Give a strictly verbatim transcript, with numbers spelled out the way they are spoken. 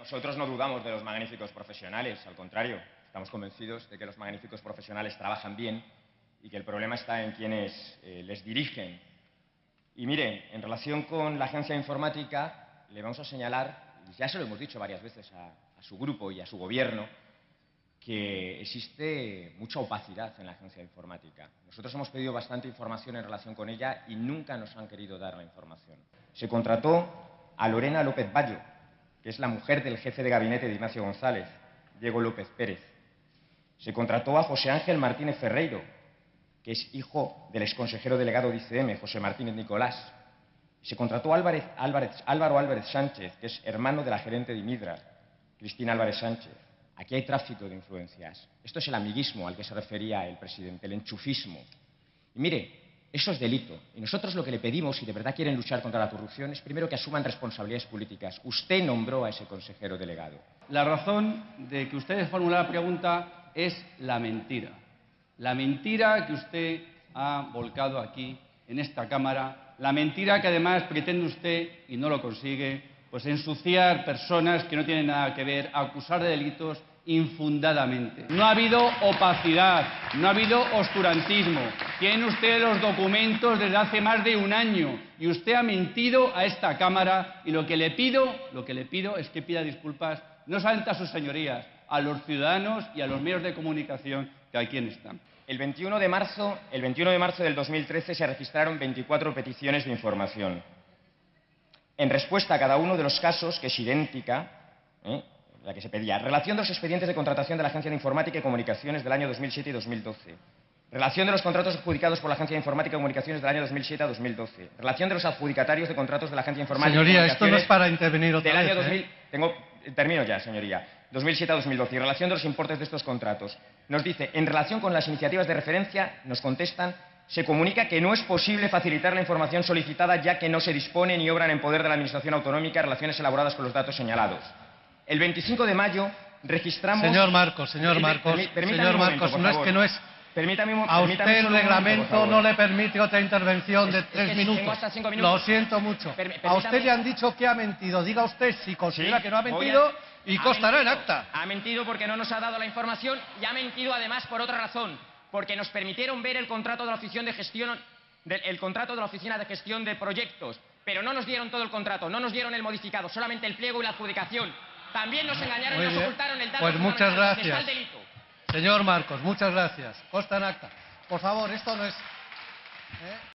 Nosotros no dudamos de los magníficos profesionales, al contrario, estamos convencidos de que los magníficos profesionales trabajan bien y que el problema está en quienes eh, les dirigen. Y mire, en relación con la agencia informática, le vamos a señalar, y ya se lo hemos dicho varias veces a, a su grupo y a su gobierno, que existe mucha opacidad en la agencia informática. Nosotros hemos pedido bastante información en relación con ella y nunca nos han querido dar la información. Se contrató a Lorena López Bayo, que es la mujer del jefe de gabinete de Ignacio González, Diego López Pérez. Se contrató a José Ángel Martínez Ferreiro, que es hijo del exconsejero delegado de I C M, José Martínez Nicolás. Se contrató a Álvarez, Álvarez, Álvaro Álvarez Sánchez, que es hermano de la gerente de Imidra, Cristina Álvarez Sánchez. Aquí hay tráfico de influencias. Esto es el amiguismo al que se refería el presidente, el enchufismo. Y mire, eso es delito. Y nosotros lo que le pedimos, si de verdad quieren luchar contra la corrupción, es primero que asuman responsabilidades políticas. Usted nombró a ese consejero delegado. La razón de que usted formule la pregunta es la mentira. La mentira que usted ha volcado aquí, en esta Cámara, la mentira que además pretende usted, y no lo consigue, pues ensuciar personas que no tienen nada que ver, acusar de delitos infundadamente. No ha habido opacidad, no ha habido oscurantismo. Tiene usted los documentos desde hace más de un año y usted ha mentido a esta Cámara y lo que le pido, lo que le pido es que pida disculpas no solamente a sus señorías, a los ciudadanos y a los medios de comunicación que aquí están. El veintiuno de marzo, el veintiuno de marzo del dos mil trece se registraron veinticuatro peticiones de información. En respuesta a cada uno de los casos, que es idéntica, ¿eh? la que se pedía, relación de los expedientes de contratación de la Agencia de Informática y Comunicaciones del año dos mil siete y dos mil doce, relación de los contratos adjudicados por la Agencia de Informática y Comunicaciones del año dos mil siete a dos mil doce, relación de los adjudicatarios de contratos de la Agencia de Informática Señoría, y Comunicaciones... esto no es para intervenir otra del año vez, dos mil... ¿eh? Tengo... Termino ya, señoría. dos mil siete a dos mil doce, y relación de los importes de estos contratos. Nos dice, en relación con las iniciativas de referencia, nos contestan, se comunica que no es posible facilitar la información solicitada ya que no se dispone ni obran en poder de la Administración Autonómica relaciones elaboradas con los datos señalados. El veinticinco de mayo registramos... Señor Marcos, señor Marcos, Permí- permítame señor un momento, Marcos, por no es favor. que no es... Permítame un, A permítame usted el solo un momento, por reglamento favor. no le permite otra intervención Es- de es tres que minutos. tengo hasta cinco minutos. Lo siento mucho. Permi- A usted permítame- le han dicho que ha mentido. Diga usted si considera Sí, que no ha voy mentido a- y ha constará en mentido. acta. Ha mentido porque no nos ha dado la información y ha mentido además por otra razón, porque nos permitieron ver el contrato de la oficina de gestión, de- el contrato de la oficina de gestión de proyectos, pero no nos dieron todo el contrato, no nos dieron el modificado, solamente el pliego y la adjudicación. También nos engañaron Muy y nos bien. ocultaron el dato Pues muchas fundamental, que está gracias. el delito. Señor Marcos, muchas gracias. Consta en acta. Por favor, esto no es... ¿eh?